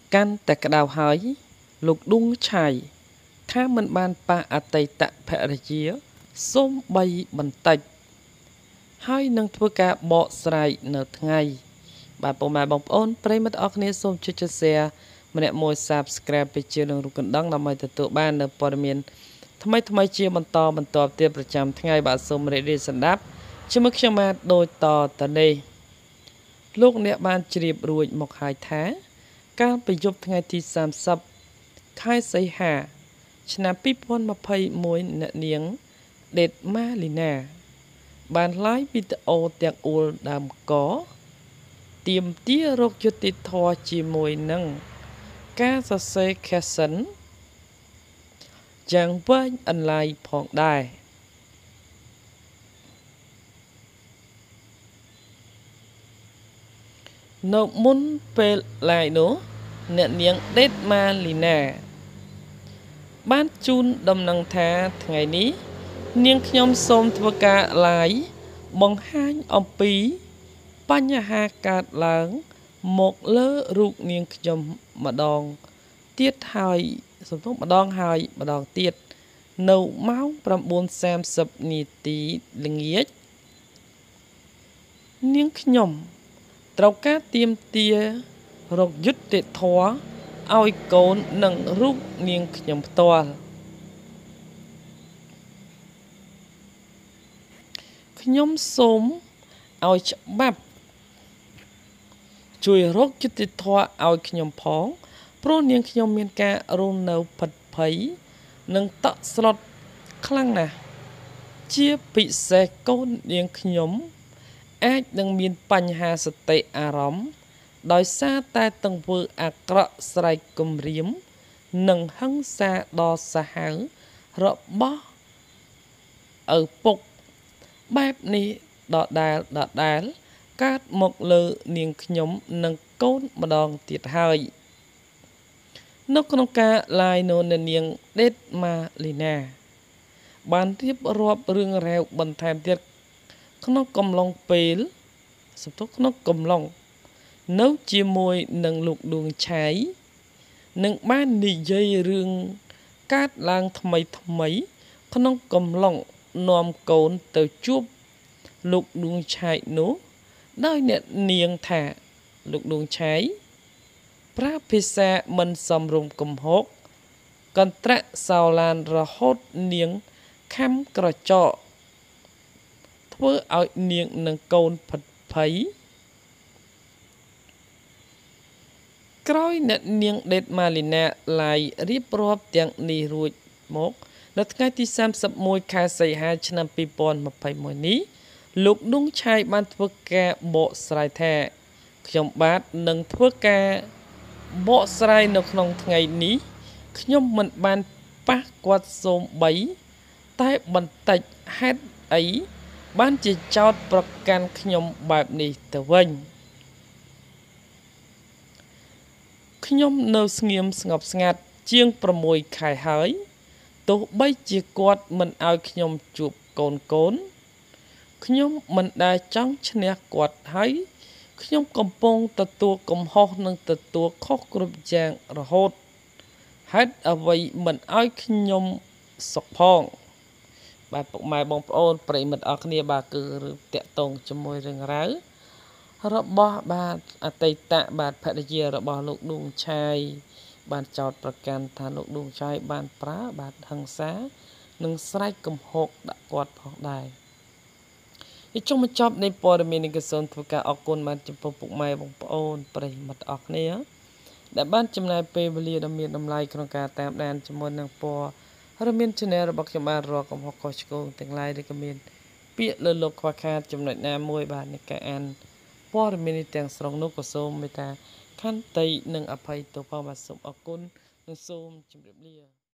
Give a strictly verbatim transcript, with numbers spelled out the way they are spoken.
កាន់តែក្តៅហើយលោកឌួងឆៃថាមិនបានប៉ះអតីតភរិយាសូម្បីបន្តិចហើយនឹងធ្វើការបកស្រាយនៅថ្ងៃបាទពុកម៉ែបងប្អូនប្រិយមិត្តអរគ្នាសូមចុច Share ម្នាក់មួយ Subscribe ទៅជានឹងរូបកណ្ដឹងដើម្បីទទួលបាននូវព័ត៌មានថ្មីថ្មីជាបន្តបន្តទៀតប្រចាំថ្ងៃបាទសូមរីករាយស្ដាប់ជាមួយខ្ញុំបាទដូចតទៅនេះលោកអ្នកបានជ្រាបរួចមកហើយថាកាលពីយប់ថ្ងៃទីសាមសិបខែសីហាឆ្នាំពីរពាន់ម្ភៃមួយអ្នកនាងដេតម៉ាលីណាបាន live វីដេអូទាំងអួលដើមកទាមទាររកយុត្តិធម៌ជាមួយនឹងការសរសេរ caption យ៉ាងវែងអន្លាយផងដែរនៅមុនពេល live នោះអ្នកនាងដេតម៉ាលីណាបានជូនដំណឹងថាថ្ងៃនេះនាងខ្ញុំសូមធ្វើការ live បង្ហាញអំពីបញ្ហាកើតឡើងមកលើរូបនាងខ្ញុំម្ដងទៀតហើយសំទោសម្ដងហើយម្ដងទៀតនៅម៉ោង ប្រាំបួនសាមសិប នាទីល្ងាចនាងខ្ញុំត្រូវការទាមទាររកយុត្តិធម៌ឲ្យកូននិងរូបនាងខ្ញុំផ្ទាល់ខ្ញុំសូមឲ្យច្បាប់ជួយរកយុត្តិធម៌ឲ្យខ្ញុំផងព្រោះនាងខ្ញុំមានការរស់នៅផិតភ័យនិងតក់ស្លុតខ្លាំងណាស់ជាពិសេសកូននាងខ្ញុំអាចនឹងមានបញ្ហាសតិអារម្មណ៍ដោយសារតែទង្វើអាក្រក់ស្រែកគំរាមនិងហិង្សាដ៏សាហាវរបស់ឪពុកបែបនេះដដែលដដែលកើតមកលើនាងខ្ញុំនិងកូនម្ដងទៀតហើយនៅក្នុងការ live នោះនាងដេតម៉ាលីណាបានរៀបរាប់រឿងរ៉ាវបន្ថែមទៀតក្នុងកំឡុងពេលសំទោសក្នុងកំឡុងនៅជាមួយនឹងលោកឌួងឆៃនឹងបាននិយាយរឿងកើតឡើងថ្មីថ្មីក្នុងកំឡុងនាំកូនទៅជួបលោកឌួងឆៃនោះដោយអ្នកនាងថាលោកឌួងឆៃប្រើភាសាមិនសមរម្យកំហុសកន្ត្រាក់សោឡានរហូតនាងខំក្រចកធ្វើឲ្យនាងនិងកូនផិតភ័យក្រោយអ្នកនាងដេតម៉ាលីណាឡាយរៀបរាប់ទាំងនេះរួចមកនៅថ្ងៃទីសាមសិបមួយខែសីហាឆ្នាំពីរពាន់ម្ភៃមួយនេះលោកឌួងឆៃបានធ្វើការបកស្រាយថាខ្ញុំបាទនឹងធ្វើការបកស្រាយនៅក្នុងថ្ងៃនេះខ្ញុំមិនបានប៉ះគាត់សូម្បីតែបន្តិចហេតុអីបានជាចោទប្រកាន់ខ្ញុំបែបនេះទៅវិញខ្ញុំនៅស្ងៀមស្ងប់ស្ងាត់ជាងប្រាំមួយខែហើយទោះបីជាគាត់មិនឲ្យខ្ញុំជួបកូនកូនខ្ញុំមិនដែលចង់ឈ្នះគាត់ហើយខ្ញុំកំពុងទទួលកំហុសនិងទទួលខុសគ្រប់យ៉ាងរហូតហេតុអ្វីមិនឲ្យខ្ញុំសុខផងបាទពុកម៉ែបងប្អូនប្រិយមិត្តអរគ្នាបាទគឺរឿងតាក់ទងជាមួយរឿងរ៉ាវរបស់បាទអតីតបាទភរិយារបស់លោកឌួងឆៃបានចោទប្រកាន់ថាលោកឌួងឆៃបានប្រើបាទហិង្សានិងស្រែកកំហុសដាក់គាត់ផងដែរនេះចុងបញ្ចប់នៃព័ត៌មាននេះក៏សូមធ្វើការអរគុណបាទចំពោះពុកម៉ែបងប្អូនប្រិយមិត្តអរគ្នាដែលបានចំណាយពេលវេលាដ៏មានតម្លៃក្នុងការតាមដានជាមួយនឹងព័ត៌មាន channel របស់ខ្ញុំបានរកកំហុសខុសឆ្គងទាំងឡាយឬក៏មានពាក្យលើលោកខ្វះខាតចំណុចណាមួយបាទនៃការអានព័ត៌មាននេះទាំងស្រុងនោះក៏សូមមេត្តាខន្តីនិងអភ័យទោសផងបាទសូមអរគុណនិងសូមជម្រាបលា